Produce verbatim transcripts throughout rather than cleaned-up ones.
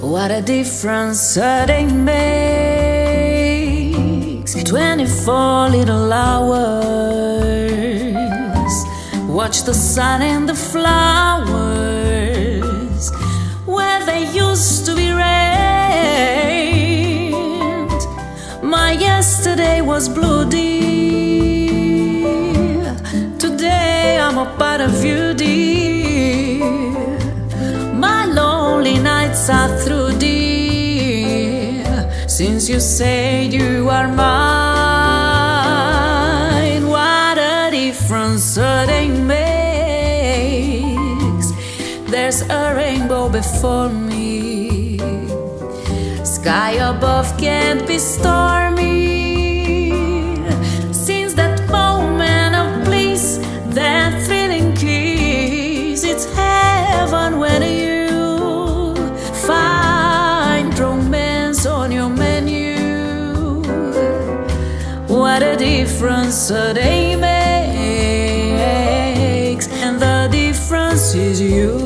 What a difference a day makes. Twenty-four little hours. Watch the sun and the flowers where they used to be rained. My yesterday was blue, dear. Today I'm a part of you, dear. My lonely nights are through, dear, since you said you are mine. What a difference a day makes. There's a rainbow before me. Sky above can't be stormy. Since that moment of bliss, that thrilling kiss, it's heaven when you find romance on your menu. What a difference a day makes, and the difference is you.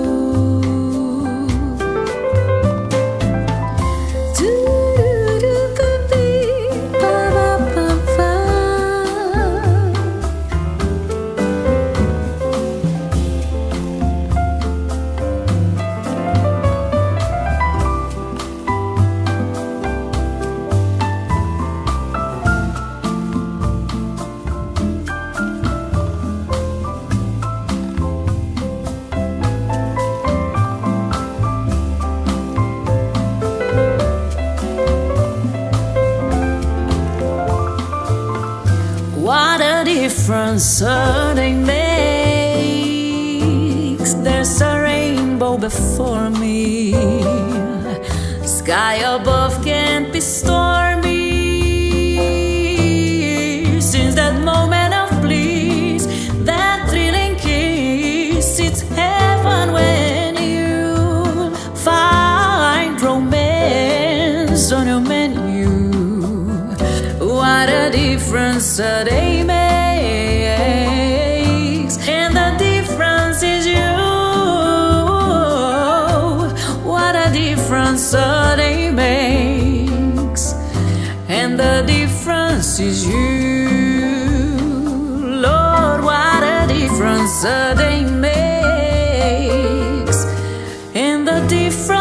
What a difference a day makes. There's a rainbow before me. Sky above can't be stormy. Since that moment of bliss, that thrilling kiss, it's heaven when you find romance on your menu. What a difference a day makes, and the difference is you. What a difference a day makes, and the difference is you. Lord, what a difference a day makes, and the difference